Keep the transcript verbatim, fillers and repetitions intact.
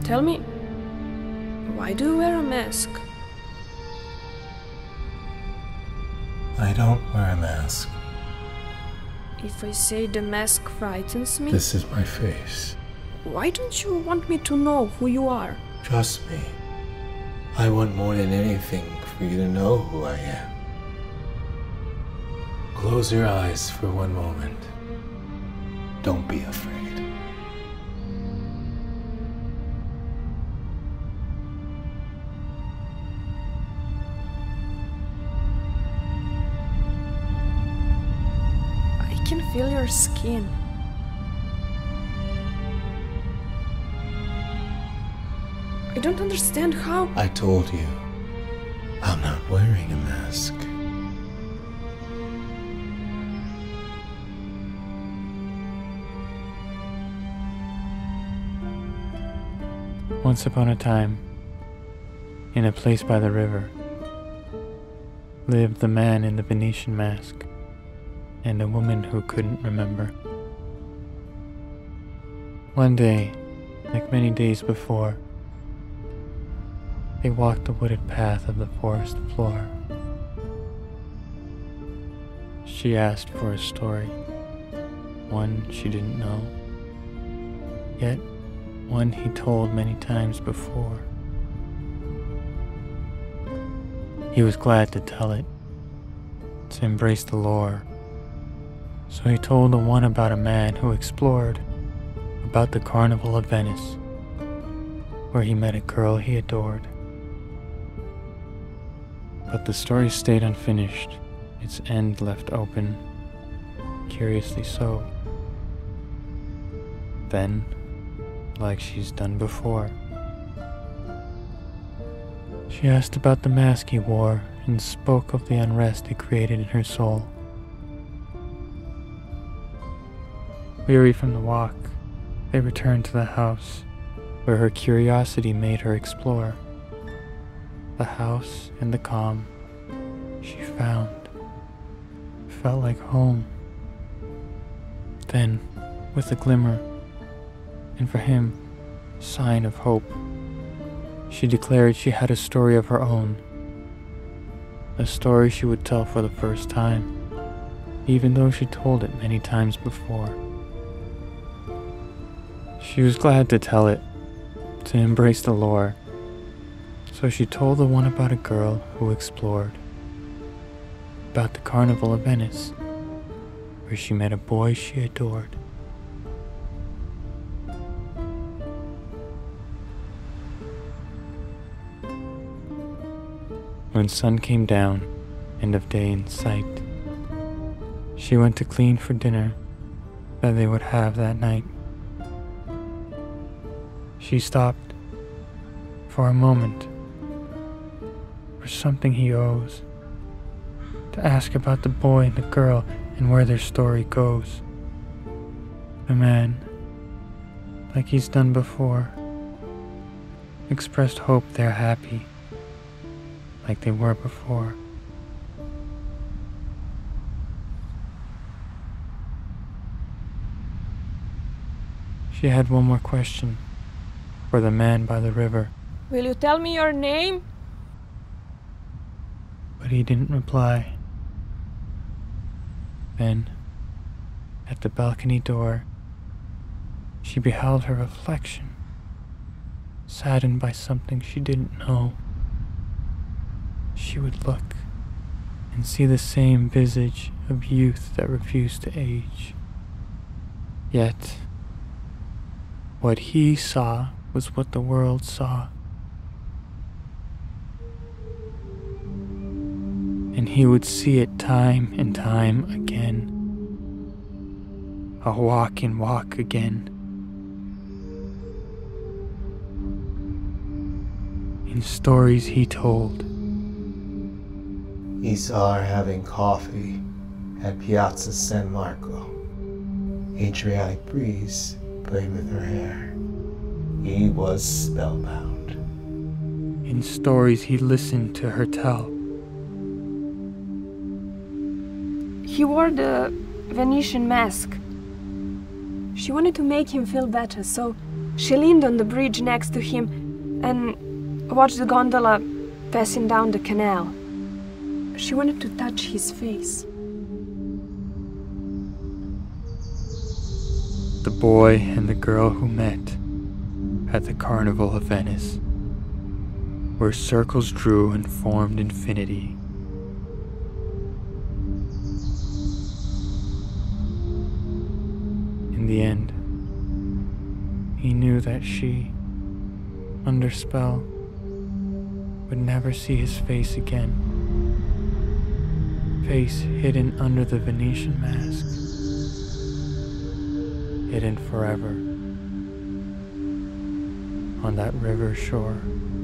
Tell me, why do you wear a mask? I don't wear a mask. If I say the mask frightens me... This is my face. Why don't you want me to know who you are? Trust me. I want more than anything for you to know who I am. Close your eyes for one moment. Don't be afraid. I can feel your skin. I don't understand how... I told you, I'm not wearing a mask. Once upon a time, in a place by the river, lived the man in the Venetian mask and a woman who couldn't remember. One day, like many days before, they walked the wooded path of the forest floor. She asked for a story, one she didn't know, yet one he told many times before. He was glad to tell it, to embrace the lore, so he told the one about a man who explored, about the Carnival of Venice, where he met a girl he adored. But the story stayed unfinished, its end left open, curiously so. Then, like she's done before, she asked about the mask he wore and spoke of the unrest it created in her soul. Weary from the walk, they returned to the house, where her curiosity made her explore. The house and the calm she found felt like home. Then, with a glimmer, and for him, sign of hope, she declared she had a story of her own, a story she would tell for the first time, even though she told it many times before. She was glad to tell it, to embrace the lore, so she told the one about a girl who explored, about the Carnival of Venice, where she met a boy she adored. When sun came down, end of day in sight, she went to clean for dinner that they would have that night. She stopped for a moment, for something he owes, to ask about the boy and the girl and where their story goes. The man, like he's done before, expressed hope they're happy, like they were before. She had one more question for the man by the river. Will you tell me your name? But he didn't reply. Then, at the balcony door, she beheld her reflection, saddened by something she didn't know. She would look and see the same visage of youth that refused to age. Yet, what he saw was what the world saw. And he would see it time and time again. A walk and walk again. In stories he told. He saw her having coffee at Piazza San Marco. Adriatic breeze played with her hair. He was spellbound. In stories he listened to her tell. He wore the Venetian mask. She wanted to make him feel better, so She leaned on the bridge next to him and watched the gondola passing down the canal. She wanted to touch his face. The boy and the girl who met at the Carnival of Venice, where circles drew and formed infinity. In the end, he knew that she, under spell, would never see his face again. Face hidden under the Venetian mask. Hidden forever on that river shore.